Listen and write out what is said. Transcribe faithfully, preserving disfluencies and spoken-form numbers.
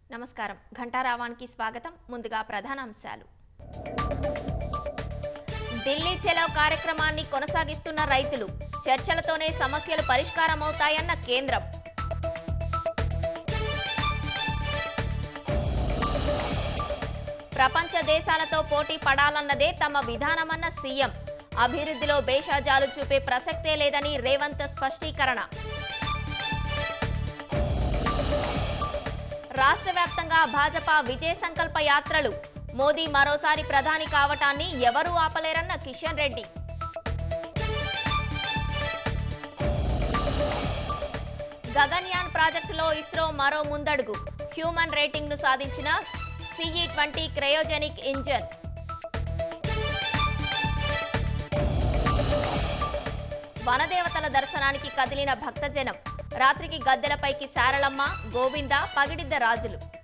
నమస్కారం ఘంటారావానికి స్వాగతం ముందుగా ప్రధానాంశాలు ఢిల్లీ చలో కార్యక్రమాన్ని కొనసాగిస్తున్న రైతులు చర్చలతోనే సమస్యలు పరిష్కారమవుతాయన్న కేంద్రం ప్రపంచ దేశాలతో పోటీ పడాలన్నదే తమ విధానమన్న సీఎం అభివృద్ధిలో బేషజాలు చూపే ప్రసక్తే లేదని రేవంత్ స్పష్టీకరణ రాష్ట్ర వ్యాప్తంగా భాజపా విజయ సంకల్ప యాత్రలు మోదీ మరోసారి ప్రధాని కావటాన్ని ఎవరూ ఆపలేరన్న కిషన్ రెడ్డి గగన్యాన్ ప్రాజెక్టులో ఇస్రో మరో ముందడుగు హ్యూమన్ రేటింగ్ ను సాధించిన సిఈ ట్వంటీ క్రయోజెనిక్ ఇంజన్ వనదేవతల దర్శనానికి కదిలిన భక్తజనం రాత్రికి గద్దెలపైకి సారలమ్మ గోవింద పగిడిద్ద రాజులు